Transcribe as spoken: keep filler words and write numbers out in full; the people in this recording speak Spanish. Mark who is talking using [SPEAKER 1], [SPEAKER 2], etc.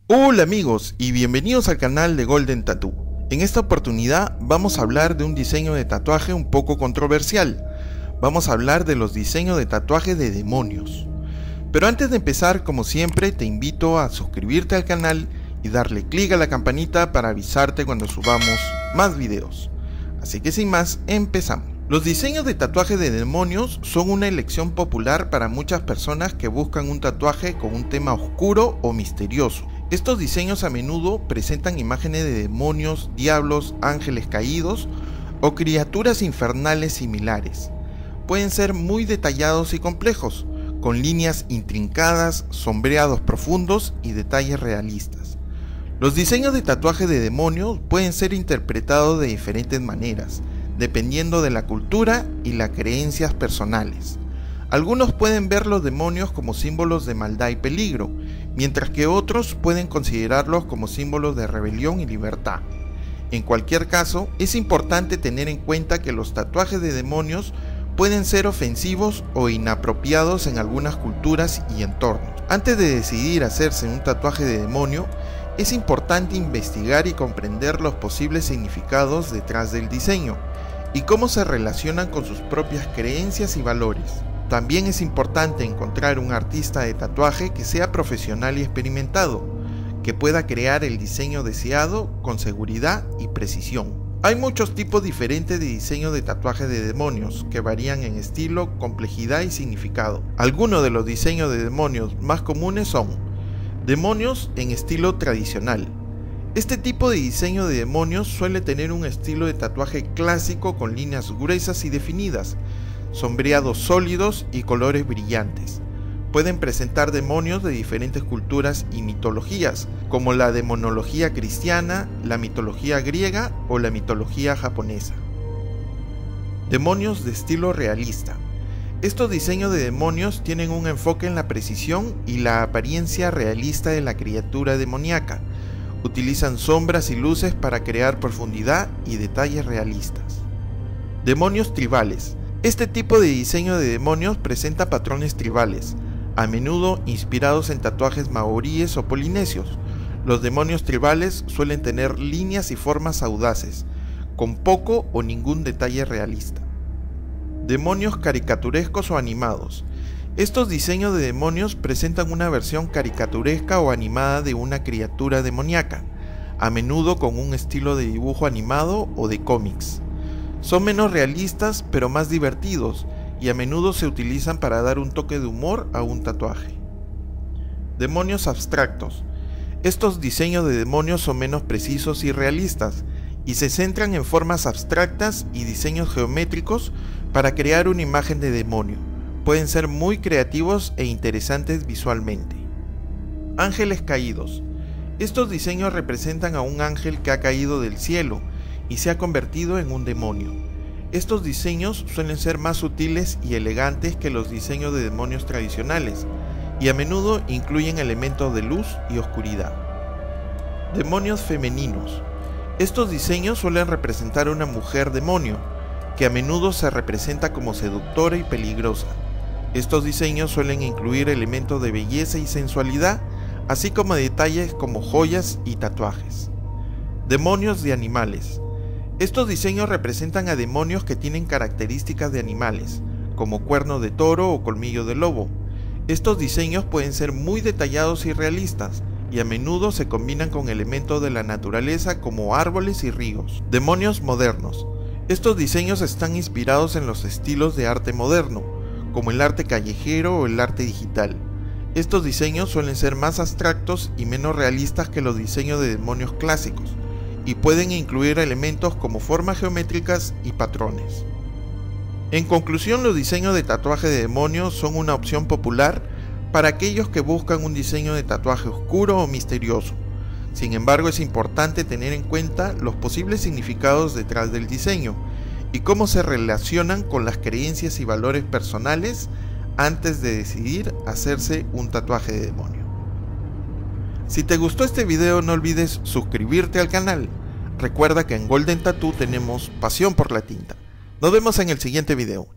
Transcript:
[SPEAKER 1] Hola amigos y bienvenidos al canal de Golden Tattoo. En esta oportunidad vamos a hablar de un diseño de tatuaje un poco controversial. Vamos a hablar de los diseños de tatuaje de demonios. Pero antes de empezar, como siempre, te invito a suscribirte al canal y darle clic a la campanita para avisarte cuando subamos más videos. Así que sin más, empezamos. Los diseños de tatuaje de demonios son una elección popular para muchas personas que buscan un tatuaje con un tema oscuro o misterioso. Estos diseños a menudo presentan imágenes de demonios, diablos, ángeles caídos o criaturas infernales similares. Pueden ser muy detallados y complejos, con líneas intrincadas, sombreados profundos y detalles realistas. Los diseños de tatuaje de demonios pueden ser interpretados de diferentes maneras, dependiendo de la cultura y las creencias personales. Algunos pueden ver los demonios como símbolos de maldad y peligro, mientras que otros pueden considerarlos como símbolos de rebelión y libertad. En cualquier caso, es importante tener en cuenta que los tatuajes de demonios pueden ser ofensivos o inapropiados en algunas culturas y entornos. Antes de decidir hacerse un tatuaje de demonio, es importante investigar y comprender los posibles significados detrás del diseño y cómo se relacionan con sus propias creencias y valores. También es importante encontrar un artista de tatuaje que sea profesional y experimentado, que pueda crear el diseño deseado con seguridad y precisión. Hay muchos tipos diferentes de diseño de tatuaje de demonios, que varían en estilo, complejidad y significado. Algunos de los diseños de demonios más comunes son demonios en estilo tradicional. Este tipo de diseño de demonios suele tener un estilo de tatuaje clásico con líneas gruesas y definidas, sombreados sólidos y colores brillantes. Pueden presentar demonios de diferentes culturas y mitologías, como la demonología cristiana, la mitología griega o la mitología japonesa. Demonios de estilo realista. Estos diseños de demonios tienen un enfoque en la precisión y la apariencia realista de la criatura demoníaca. Utilizan sombras y luces para crear profundidad y detalles realistas. Demonios tribales. Este tipo de diseño de demonios presenta patrones tribales, a menudo inspirados en tatuajes maoríes o polinesios. Los demonios tribales suelen tener líneas y formas audaces, con poco o ningún detalle realista. Demonios caricaturescos o animados. Estos diseños de demonios presentan una versión caricaturesca o animada de una criatura demoníaca, a menudo con un estilo de dibujo animado o de cómics. Son menos realistas pero más divertidos y a menudo se utilizan para dar un toque de humor a un tatuaje. Demonios abstractos. Estos diseños de demonios son menos precisos y realistas y se centran en formas abstractas y diseños geométricos para crear una imagen de demonio. Pueden ser muy creativos e interesantes visualmente. Ángeles caídos. Estos diseños representan a un ángel que ha caído del cielo y se ha convertido en un demonio. Estos diseños suelen ser más sutiles y elegantes que los diseños de demonios tradicionales y a menudo incluyen elementos de luz y oscuridad. Demonios femeninos. Estos diseños suelen representar a una mujer demonio, que a menudo se representa como seductora y peligrosa. Estos diseños suelen incluir elementos de belleza y sensualidad, así como detalles como joyas y tatuajes. Demonios de animales. Estos diseños representan a demonios que tienen características de animales, como cuerno de toro o colmillo de lobo. Estos diseños pueden ser muy detallados y realistas, y a menudo se combinan con elementos de la naturaleza como árboles y ríos. Demonios modernos. Estos diseños están inspirados en los estilos de arte moderno, como el arte callejero o el arte digital. Estos diseños suelen ser más abstractos y menos realistas que los diseños de demonios clásicos, y pueden incluir elementos como formas geométricas y patrones. En conclusión, los diseños de tatuaje de demonios son una opción popular para aquellos que buscan un diseño de tatuaje oscuro o misterioso. Sin embargo, es importante tener en cuenta los posibles significados detrás del diseño y cómo se relacionan con las creencias y valores personales antes de decidir hacerse un tatuaje de demonio. Si te gustó este video, no olvides suscribirte al canal. Recuerda que en Golden Tattoo tenemos pasión por la tinta. Nos vemos en el siguiente video.